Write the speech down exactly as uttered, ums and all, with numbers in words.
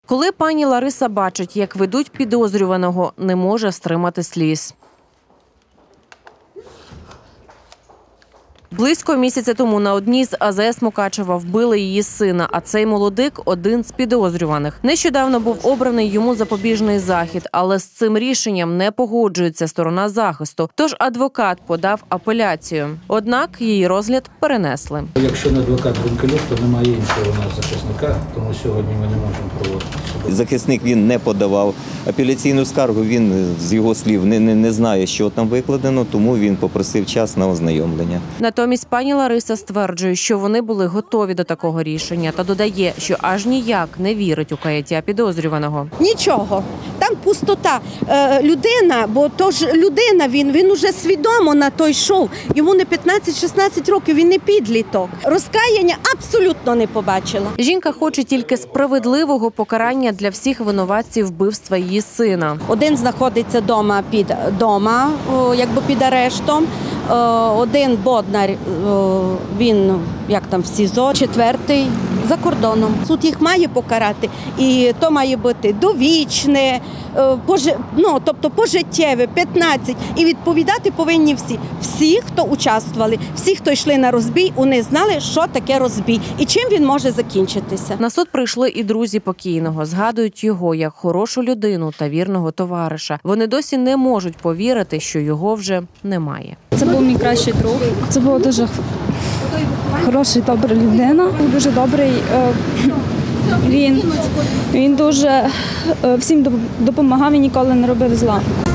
Коли пані Лариса бачить, як ведуть підозрюваного, не може стримати сліз. Близько місяця тому на одній з АЗС Мукачева вбили її сина, а цей молодик – один з підозрюваних. Нещодавно був обраний йому запобіжний захід, але з цим рішенням не погоджується сторона захисту, тож адвокат подав апеляцію. Однак її розгляд перенесли. Якщо не адвокат Брункелюк, то немає іншого у нас захисника, тому сьогодні ми не можемо проводити. Захисник він не подавав апеляційну скаргу, він з його слів не, не, не знає, що там викладено, тому він попросив час на ознайомлення. Натомість пані Лариса стверджує, що вони були готові до такого рішення та додає, що аж ніяк не вірить у каяття підозрюваного. Нічого. Там пустота. Е, людина, бо то ж людина, він, він уже свідомо на той йшов. Йому не п'ятнадцять-шістнадцять років, він не підліток. Розкаяння абсолютно не побачила. Жінка хоче тільки справедливого покарання для всіх винуватців вбивства її сина. Один знаходиться вдома під дома, о, якби під арештом. Один Боднар, він як там в СІЗО, четвертий за кордоном. Суд їх має покарати, і то має бути довічне, ну, тобто пожиттєве, п'ятнадцять. І відповідати повинні всі. Всі, хто участвували, всі, хто йшли на розбій, вони знали, що таке розбій і чим він може закінчитися. На суд прийшли і друзі покійного. Згадують його як хорошу людину та вірного товариша. Вони досі не можуть повірити, що його вже немає. Це був мій кращий друг. Це була дуже хороша, добра людина. Був дуже добрий. Він, він дуже всім допомагав і ніколи не робив зла.